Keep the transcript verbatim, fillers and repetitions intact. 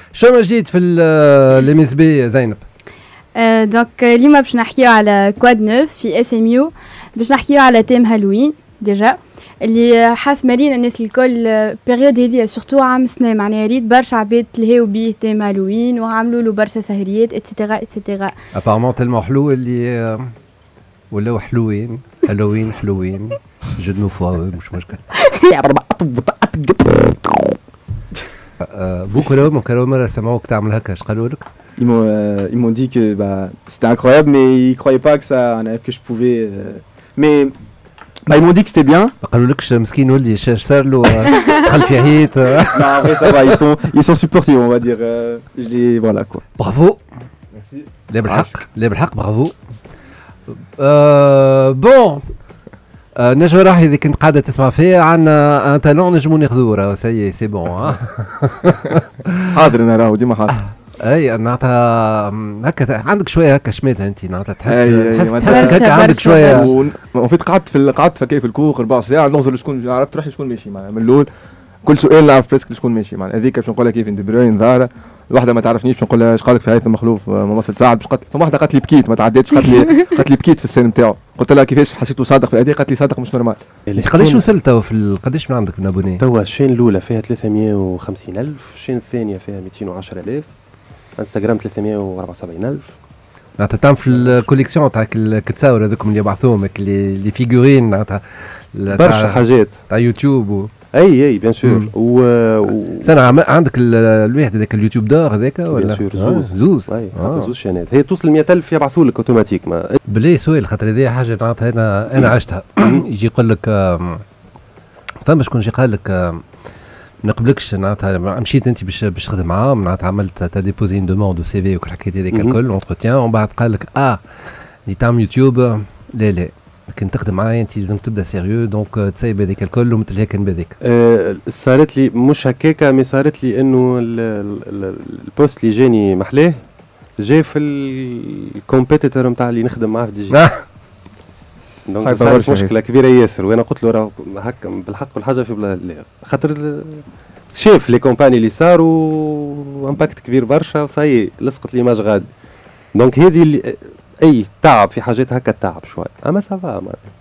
شنو جديد في الام اس بي زينب؟ دونك اليوم باش نحكيو على كواد نوف في اس ام يو، باش نحكيو على تيم هالوين ديجا اللي حاس مالين الناس الكل بيريود هذه سورتو عام سنه، معناها ريت برشا عباد تلهاو بيه تيم هالوين وعملوا له برشا سهريات اتسيتيرا اتسيتيرا. ابارمون تلمو حلو اللي ولاو حلوين حلوين حلوين جو دو فوا مش مشكل. بوكو من كانوا مرة سمعوك تعمل هكا، اش قالوا لك؟ Ils m'ont euh, ils m'ont dit que bah, c'était incroyable, mais ils croyaient pas que ça que je pouvais. Euh, mais bah, ils m'ont dit que c'était bien. قالوا لكش مسكين ولدي اش صار له دخل في حيط؟ Non, en vrai ça va, ils sont ils sont supportifs, on va dire. Euh, je les voilà quoi. برافو. Merci. لا بالحق لا بالحق برافو. أه بون أه نجوى راحي اذا كنت قاعده تسمع فيها عندنا ان تالون نجمو ناخذوه راه سي سي بون ها. حاضر انا راهو ديما حاضر. اي نعطيها هكا عندك شويه هكا شميتها انت نعطيها تحس تحس هكا عندك شويه. اون فيت قعدت في قعدت في الكور اربع ساعات ننظر شكون عرفت روحي شكون ماشي معناها من الاول كل سؤال نعرف بريسك شكون ماشي معناها هذيك باش نقولها كيف دي بروين ظاهره الواحده ما تعرفنيش باش نقول لها اش قالك في هيثم مخلوف ممثل سعد باش قالت فما واحده قالت لي بكيت ما تعديتش قالت لي قالت لي بكيت في السن نتاعو قلت لها كيفاش حسيته صادق في الاداء قالت لي صادق مش نورمال. قداش وصلت تو في قداش من عندك من ابوني؟ توا الشين الاولى فيها ثلاثمية وخمسين ألف، الشين الثانيه فيها مئتين وعشرة آلاف، انستغرام ثلاثمية وأربعة وسبعين ألف. معناتها تعمل في الكوليكسيون تاعك التصاور هذوكم اللي يبعثوهم اللي اللي فيغورين معناتها برشا حاجات تاع يوتيوب و... اي اي بيان سور. و, و... سنة عندك الواحد هذاك اليوتيوب دار هذاك ولا؟ بيان سور زوز آه زوز اي آه. زوز شانات هي توصل مئة ألف يبعثوا لك اوتوماتيك. ما بلي سؤال خاطر هذه حاجه معناتها انا انا عشتها. يجي يقول لك فما شكون يجي قال لك ما نقبلكش معناتها مشيت انت باش باش تخدم معاه معناتها عملت تا ديبوزي ان دوموند دو سي في وكل الحكايات هذيك الكل اونتروتيان ومن بعد قال لك اه اللي تعمل يوتيوب لا لا كنت تخدم معايا انت لازم تبدا سيريو دونك تسيب هذيك الكل ومثل هيك نبذيك. أه صارت لي مش هكاكا مي صارت لي انه البوست اللي جاني محلاه جاي في الكومبيتيتور نتاع اللي نخدم معاه في دي جي. دونك صارت مشكله كبيره ياسر وانا قلت له راه هكا بالحق والحاجه في بلا خاطر شاف لي كومباني اللي صاروا امباكت كبير برشا وصاي لصقت ليماج غادي. دونك هذه اللي اي تعب في حاجات هكا تعب شوي اما سافا